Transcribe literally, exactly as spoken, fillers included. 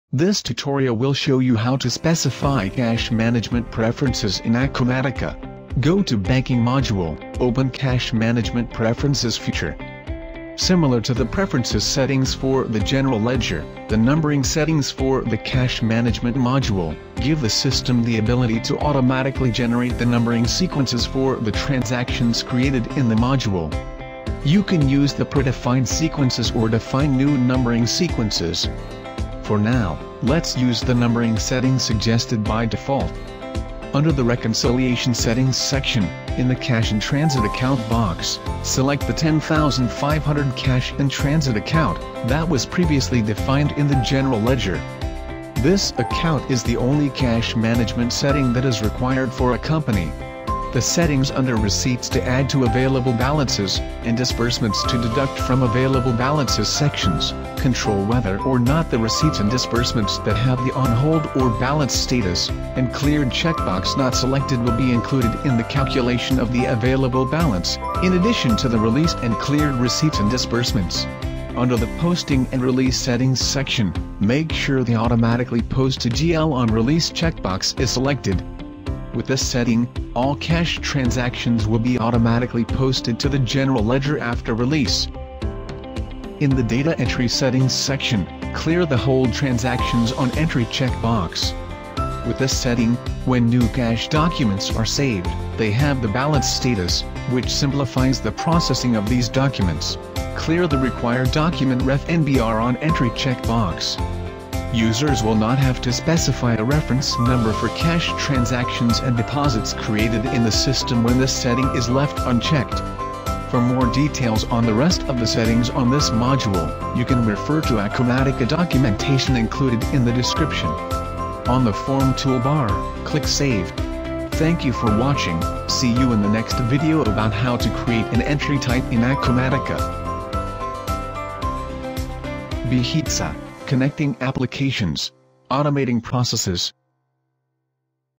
This tutorial will show you how to specify cash management preferences in Acumatica. Go to Banking module, open Cash Management Preferences feature. Similar to the preferences settings for the general ledger, the numbering settings for the cash management module give the system the ability to automatically generate the numbering sequences for the transactions created in the module. You can use the predefined sequences or define new numbering sequences. For now, let's use the numbering settings suggested by default. Under the Reconciliation Settings section, in the Cash in Transit Account box, select the ten thousand five hundred Cash in Transit account that was previously defined in the General Ledger. This account is the only cash management setting that is required for a company. The settings under Receipts to add to available balances, and Disbursements to deduct from available balances sections, control whether or not the receipts and disbursements that have the on hold or balance status, and cleared checkbox not selected will be included in the calculation of the available balance, in addition to the released and cleared receipts and disbursements. Under the Posting and Release Settings section, make sure the Automatically Post to G L on Release checkbox is selected. With this setting, all cash transactions will be automatically posted to the General Ledger after release. In the Data Entry Settings section, clear the Hold Transactions on Entry checkbox. With this setting, when new cash documents are saved, they have the balance status, which simplifies the processing of these documents. Clear the Required Document Ref N B R on Entry checkbox. Users will not have to specify a reference number for cash transactions and deposits created in the system when this setting is left unchecked. For more details on the rest of the settings on this module, you can refer to Acumatica documentation included in the description. On the Form toolbar, click Save. Thank you for watching. See you in the next video about how to create an entry type in Acumatica. Bihitsa. Connecting applications, automating processes.